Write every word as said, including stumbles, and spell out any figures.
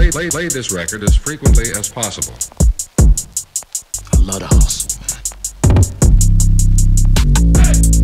play, play, play this record as frequently as possible. I love the hustle, man. Hey!